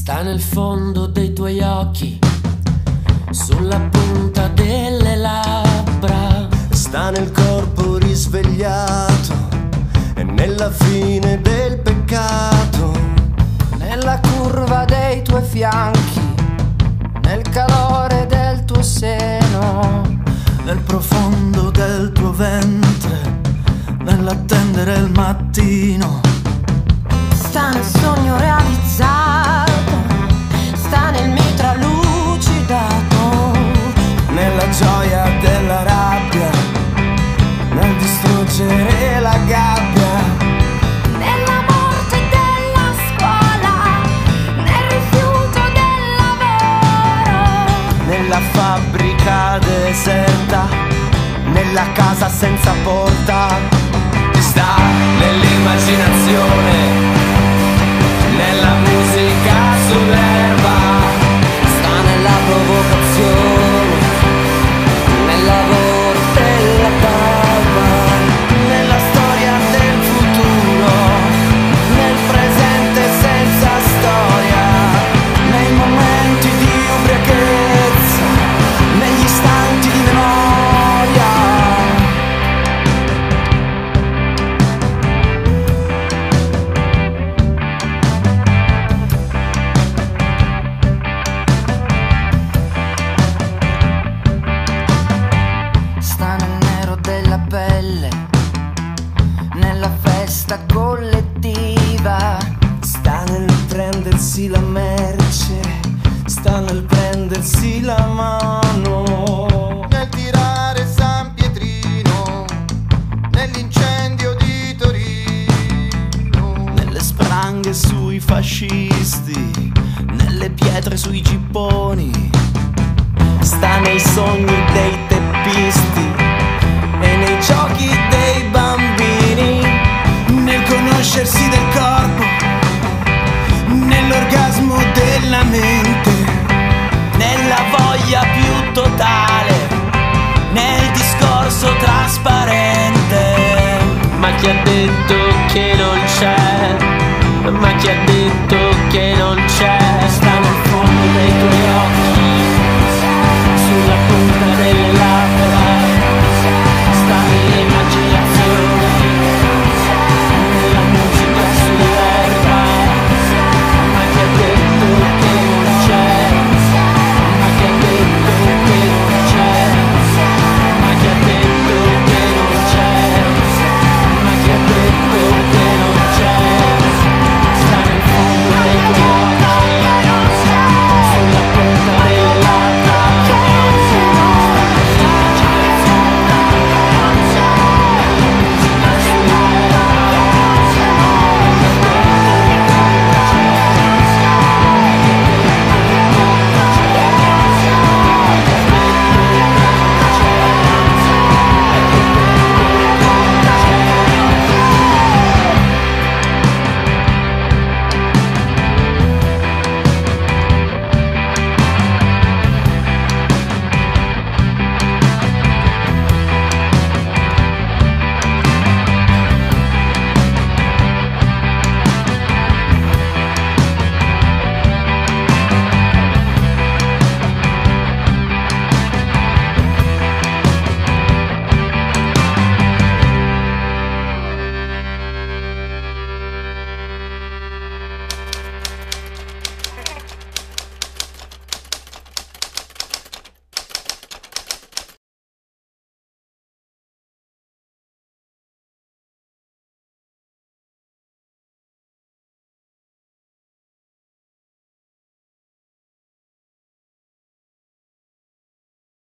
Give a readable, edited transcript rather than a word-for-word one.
sta nel fondo dei tuoi occhi, sulla punta delle labbra, sta nel corpo risvegliato e nella fine del peccato, nella curva dei tuoi fianchi, nel calore del tuo seno, nel profondo del tuo ventre, nell'attendere il mattino. Sta nel sogno realizzato, sta nel mitra lucidato, nella gioia della rabbia, nel distruggere la gabbia, nella morte della scuola, nel rifiuto del lavoro, nella fabbrica deserta, nella casa senza porta. Sta nell'immaginazione, nella musica sull'erba, sta nella provocazione, nel lavoro della calma, nella storia del futuro, nel presente senza storia, Nei momenti di ubriachezza, negli istanti di memoria. sta nel nero della pelle, nella festa collettiva, sta nel prendersi la merce, sta nel prendersi la mano, nel tirare San Pietrino, nell'incendio di Torino, Nelle spranghe sui fascisti, nelle pietre sui gipponi. sta nei sogni dei teppisti e nei giochi dei bambini, Nel conoscersi del corpo, nell'orgasmo della mente, nella voglia più totale, nel discorso trasparente. Ma chi ha detto che non c'è? Ma chi ha detto